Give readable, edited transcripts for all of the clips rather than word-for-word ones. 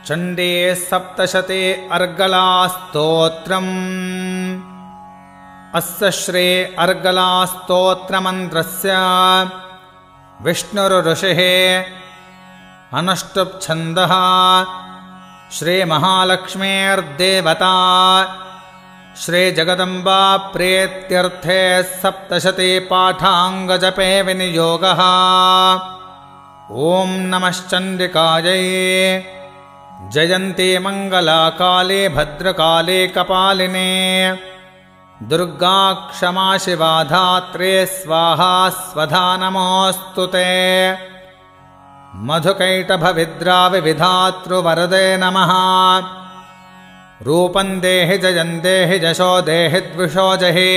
चण्डे सप्तशते अर्गलास्तोत्रम्। अस्य श्री अर्गलास्तोत्रमन्त्रस्य विष्णुर्ऋषिः अनुष्टुप् छन्दः श्रीमहालक्ष्मीर्देवता श्रीजगदम्बा प्रीत्यर्थे सप्तशती पाठाङ्गजपे विनियोगः। ॐ नमश्चण्डिकायै। जयन्ती मङ्गला काली भद्रकाली कपालिनी दुर्गा क्षमा शिवा धात्री स्वाहा स्वधा नमोऽस्तु ते। मधुकैटभविद्राविविधातृवरदे नमः। रूपं देहि जयं देहि जशो देहि द्विषो जहि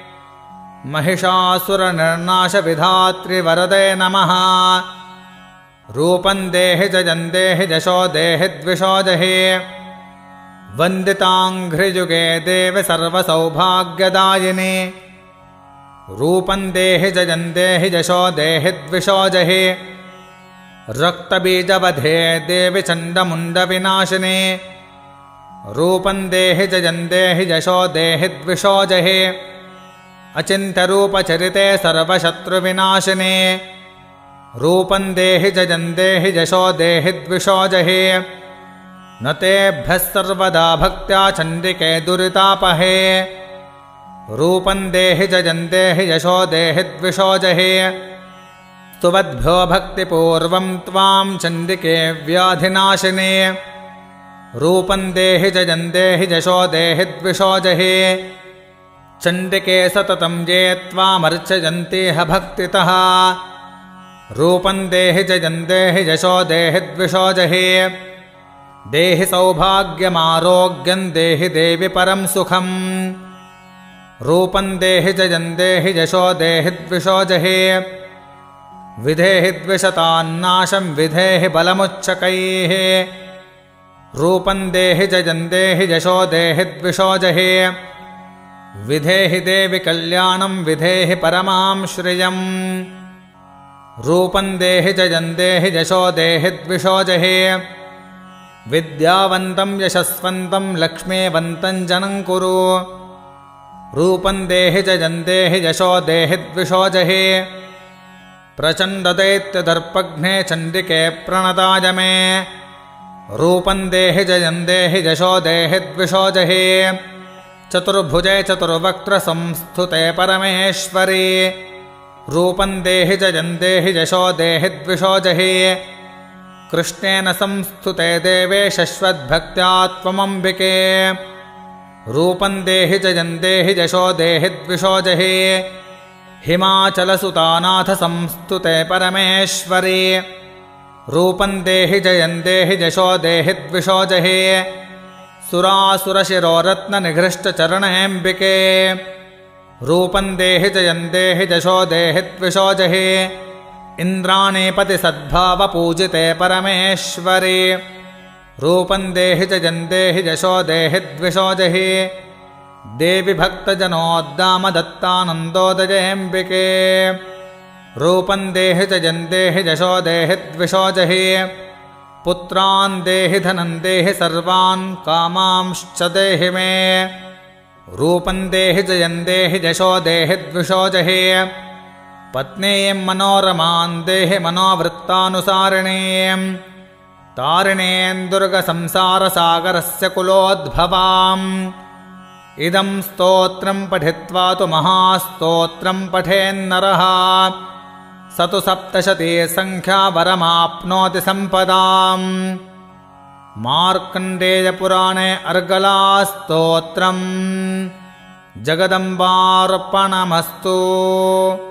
महिषासुरनिर्नाशविधातृवरदे नमः। रूपं देहि जयं देहि जशो देहि द्विषो जहि वन्दिताङ्घ्रियुगे देवि सर्वसौभाग्यदायिनि। रूपं देहि जयं देहि जशो देहि द्विषो जहि रक्तबीजवधे देवि चण्डमुण्डविनाशिनि। रूपं देहि जयं देहि जशो देहि द्विषो जहि अचिन्त्यरूपचरिते सर्वशत्रुविनाशिनि। रूपं देहि जयं देहि जशो देहि द्विषो जहि न तेभ्यः सर्वदा भक्त्या चण्डिके दुरितापहे। रूपं देहि जयं देहि जशो देहि द्विषो जहि स्तुवद्भ्यो भक्तिपूर्वं त्वां चण्डिके व्याधिनाशिनि। रूपं देहि जयं देहि जशो देहि द्विषो जहि चण्डिके सततं ये त्वामर्चयन्तीह भक्तितः। रूपं देहि जयं देहि जशो देहि द्विषो जहि देहि सौभाग्यमारोग्यं देहि देवि परं सुखम्। रूपं देहि जयं देहि जशो देहि द्विषो जहि विधेहि द्विषतान्नाशं विधेहि बलमुच्चकैः। रूपं देहि जयं देहि जशो देहि द्विषो जहि विधेहि देवि कल्याणं विधेहि परमां श्रियम्। रूपं देहि जयं देहि जशो देहि द्विषो जहि विद्यावन्तं यशस्वन्तं लक्ष्मीवन्तं जनं कुरु। रूपं देहि जयं देहि जशो देहि द्विषो जहि प्रचण्डदैत्यदर्पघ्ने चण्डिके प्रणताय मे। रूपं देहि जयं देहि जशो देहि द्विषो जहि चतुर्भुजे चतुर्वक्त्रसंस्तुते परमेश्वरि। रूपं देहि जयं देहि जशो देहि द्विषो जहि कृष्णेन संस्तुते देवे शश्वद्भक्त्या त्वमम्बिके। रूपं देहि जयं देहि जशो देहि द्विषो जहि हिमाचलसुतानाथ संस्तुते परमेश्वरि। रूपं देहि जयं देहि जशो देहि द्विषो जहि सुरासुरशिरोरत्ननिघृष्टचरणेऽम्बिके। रूपं देहि जयं देहि जशो देहि द्विषो जहि इन्द्राणीपतिसद्भावपूजिते परमेश्वरि। रूपं देहि जयं देहि जशो देहि द्विषो जहि देवि भक्तजनोद्दामदत्तानन्दोदयेऽम्बिके। रूपं देहि जयं देहि जशो देहि द्विषो जहि पुत्रान् देहि धनं देहि सर्वान् कामांश्च देहि मे। रूपं देहि जयं देहि जशो देहि द्विषो जहि पत्नीं मनोरमां देहि मनोवृत्तानुसारिणीं तारिणीं दुर्गसंसारसागरस्य कुलोद्भवाम्। इदं स्तोत्रं पठित्वा तु महास्तोत्रं पठेन्नरः स तु सप्तशती संख्या वरमाप्नोति सम्पदाम्। मार्कण्डेयपुराणे अर्गलास्तोत्रम्। जगदम्बार्पणमस्तु।